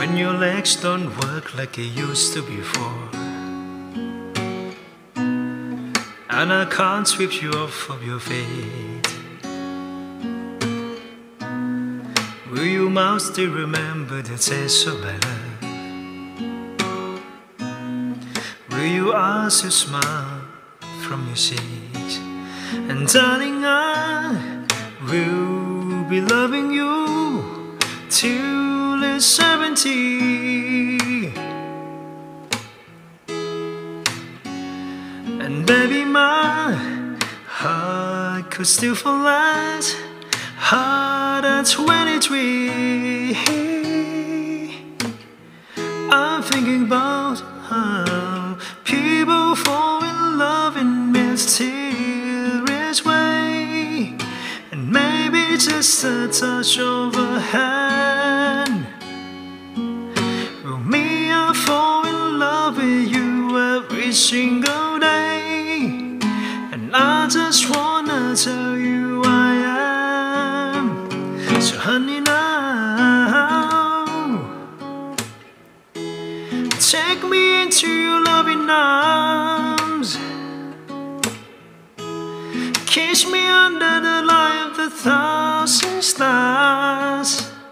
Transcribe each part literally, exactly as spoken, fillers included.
when your legs don't work like they used to before, and I can't sweep you off of your feet. Will your mouth still remember the taste of my love? Will your eyes still smile from your cheeks? And darling, I will be loving you till it's seventy. And baby, my heart could still fall as hard at twenty-three. I'm thinking about how people fall in love in mysterious way, and maybe just a touch of a hand. Well, me, I fall in love with you every single day, and I just wanna tell you I am. So honey, now take me into your loving arms, kiss me under the light of the thousand stars,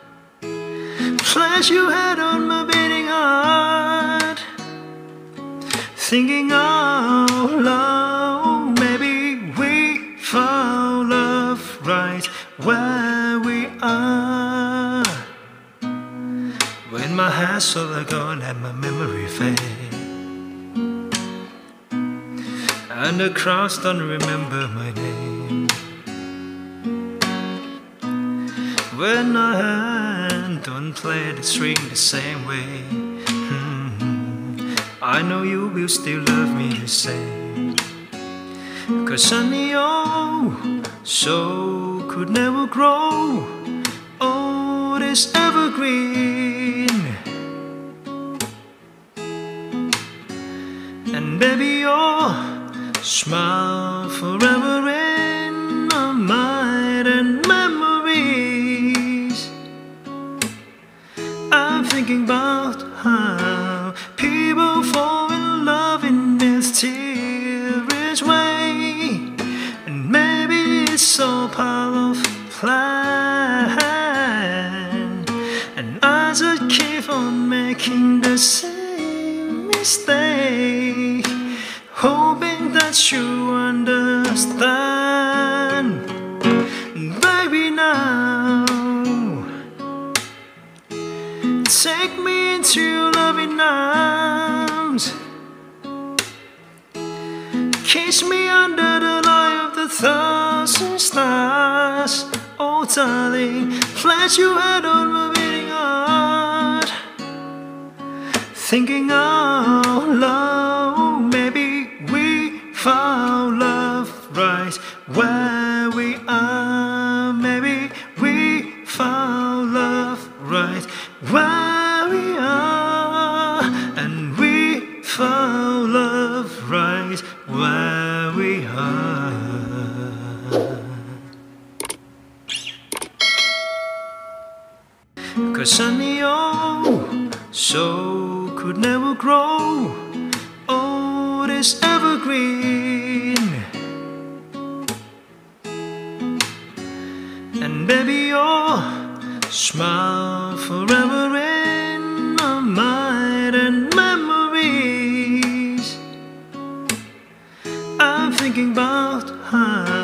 place your head on my beating heart, thinking out loud, maybe we found love right where we are. When my hands are gone and my memory fade, and the crowds don't remember my name, when my hand don't play the string the same way, hmm, I know you will still love me the same. Cause honey, oh, so could never grow old as evergreen. And baby, your smile forever in my mind and memories. I'm thinking about how people fall in love in mysterious way, and maybe it's all part of a plan, and I just keep on making the same mistake, hoping that you understand. Baby, now take me into your loving arms, kiss me under the light of the thousand stars. Oh darling, place your head on my beating heart, thinking out loud, maybe we found love right where we are. Maybe we found love right where we are, and we found love right where we are. Cause honey, oh, so could never grow old as evergreen. And baby, your smile forever in my mind and memories. I'm thinking about how